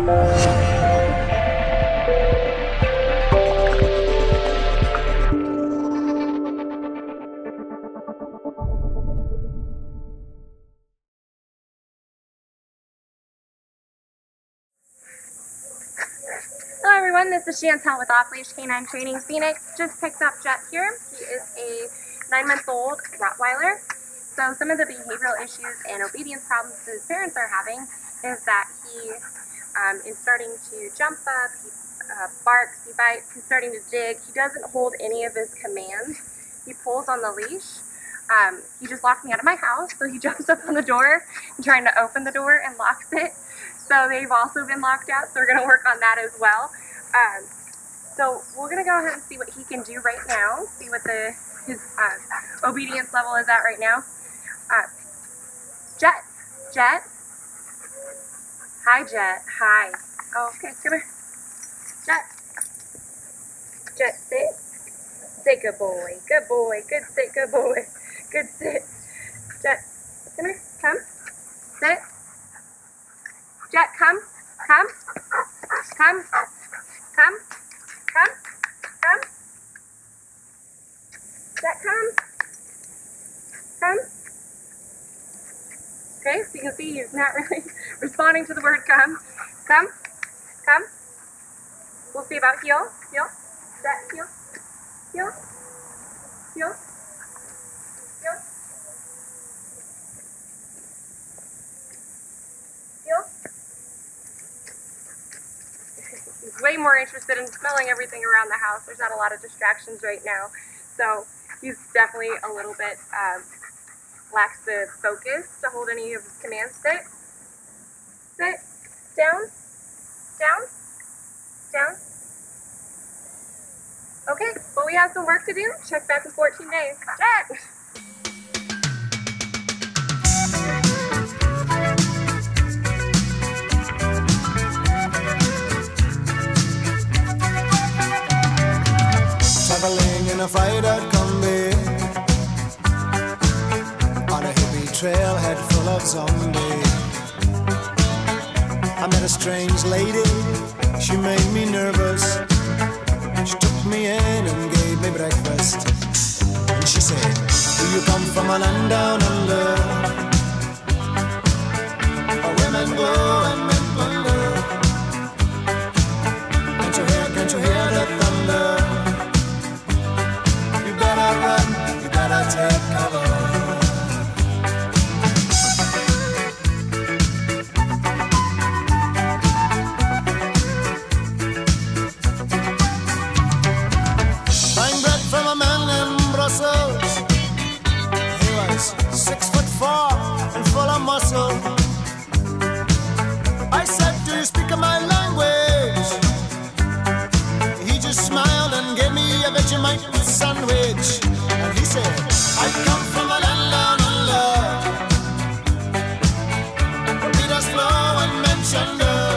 Hello everyone, this is Chantel with Off Leash K9 Training. Phoenix just picked up Jet here. He is a 9-month-old Rottweiler. So some of the behavioral issues and obedience problems his parents are having is that he is starting to jump up, he barks, he bites, he's starting to dig. He doesn't hold any of his commands. He pulls on the leash. He just locked me out of my house, so he jumps up on the door and trying to open the door and locks it. So they've also been locked out, so we're going to work on that as well. So we're going to go ahead and see what he can do right now, see what his obedience level is at right now. Jet. Hi, Jet. Hi. Oh, okay, come here. Jet, sit. Sit, good boy. Good boy. Good sit, good boy. Good sit. Jet, come here. Come. Sit. Jet, come. Come. Come. Come. Come. Come. Jet, come. Come. Okay, so you can see he's not really responding to the word come. Come. Come. We'll see about heel. Heel. Jet, heel. Heel. Heel. Heel. Heel. He's way more interested in smelling everything around the house. There's not a lot of distractions right now. So he's definitely a little bit lacks the focus to hold any of his commands. Sit. Sit. Down. Down. Down. Okay, well we have some work to do. Check back in 14 days. Jet! Traveling in a fried-out Combi on a hippie trailhead full of zombies. I met a strange lady, she made me nervous. She took me in and gave me breakfast. And she said, do you come from a land down under, where women go and men plunder? Can't you hear the thunder? You better run, you better take cover. He was 6'4" and full of muscle. I said, do you speak my language? He just smiled and gave me a Vegemite sandwich. And he said, I come from a land down under, where Peter's flow and mentioned her.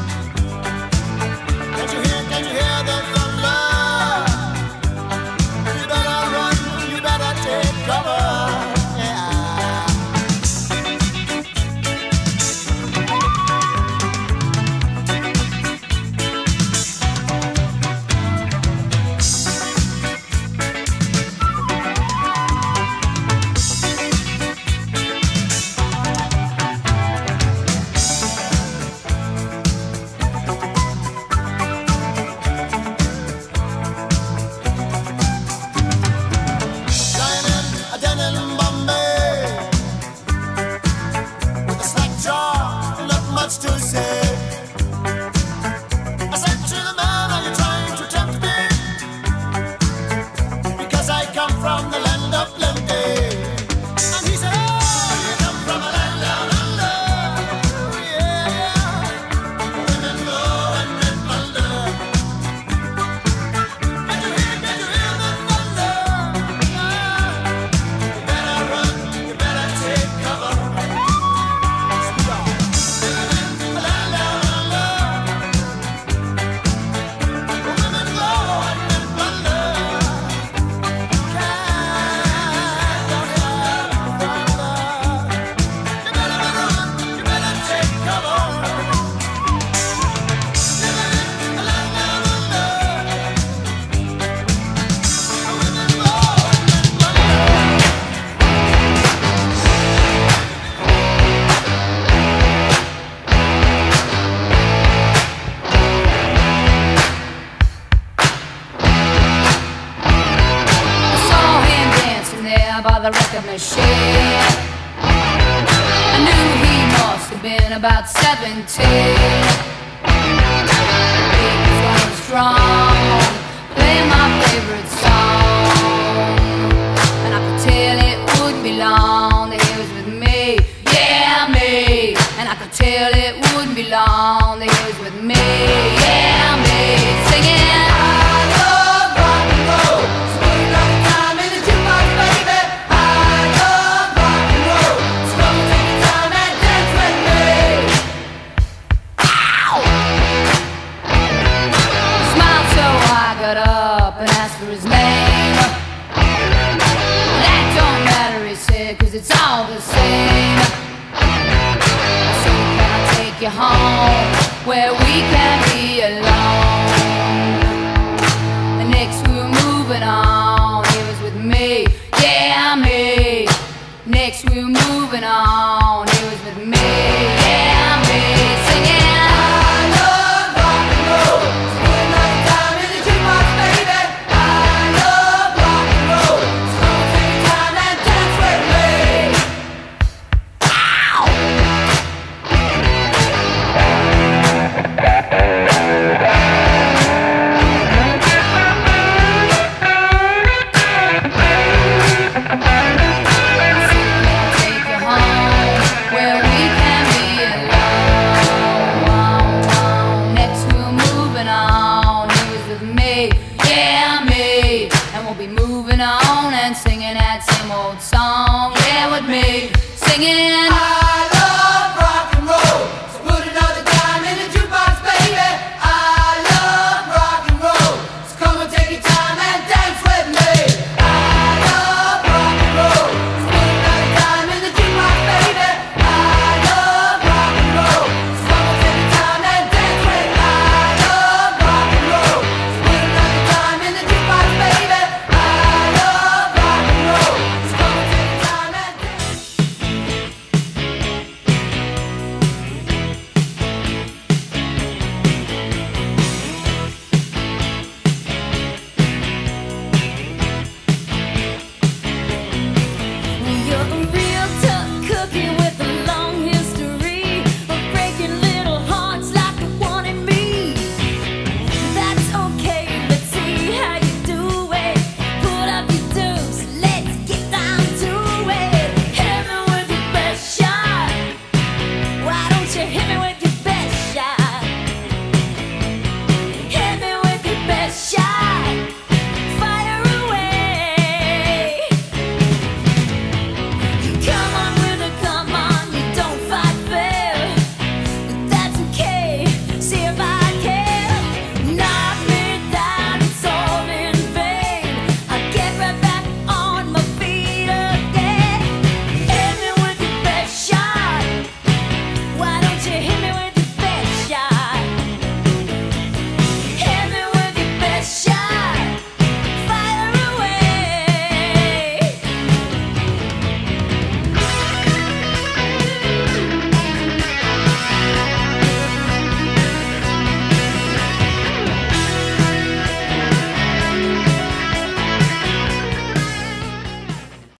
Can't you hear the thunder? You better run, you better take cover. La la about 17. Baby's going strong, playing my favorite song. And I could tell it wouldn't be long that he was with me, yeah, me. And I could tell it wouldn't be long that he was with me, yeah, me. Singing, I love rock and roll, so we got the time in the jukebox, baby. I love rock and roll, so come and take your time and dance with me. Ow! He smiled so I got up and asked for his name. That don't matter, he said, 'cause it's all the same. I said, can I take you home where we can be alone? And next we were moving on, he was with me, yeah, me. Next we were moving on.